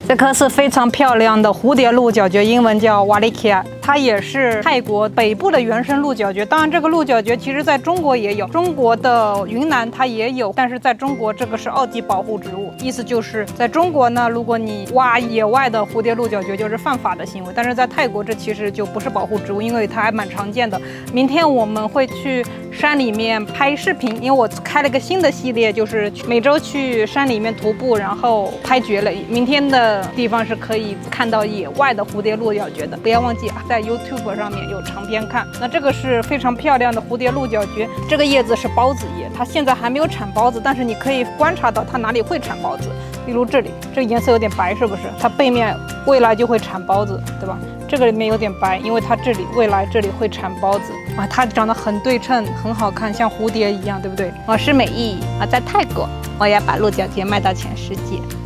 这棵是非常漂亮的蝴蝶鹿角蕨，英文叫瓦利卡，它也是泰国北部的原生鹿角蕨。当然，这个鹿角蕨其实在中国也有，中国的云南它也有，但是在中国这个是2级保护植物，意思就是在中国呢，如果你挖野外的蝴蝶鹿角蕨就是犯法的行为，但是在泰国这其实就不是保护植物，因为它还蛮常见的。明天我们会去山里面拍视频，因为我开了个新的系列，就是每周去山里面徒步，然后拍蕨类。明天的地方是可以看到野外的蝴蝶鹿角蕨的，不要忘记啊，在 YouTube 上面有长片看。那这个是非常漂亮的蝴蝶鹿角蕨，这个叶子是孢子叶，它现在还没有产孢子，但是你可以观察到它哪里会产孢子，例如这里，这个颜色有点白，是不是？它背面未来就会产孢子，对吧？这个里面有点白，因为它这里未来这里会产孢子啊，它长得很对称，很好看，像蝴蝶一样，对不对？我是美意啊，在泰国，我要把鹿角蕨卖到全世界。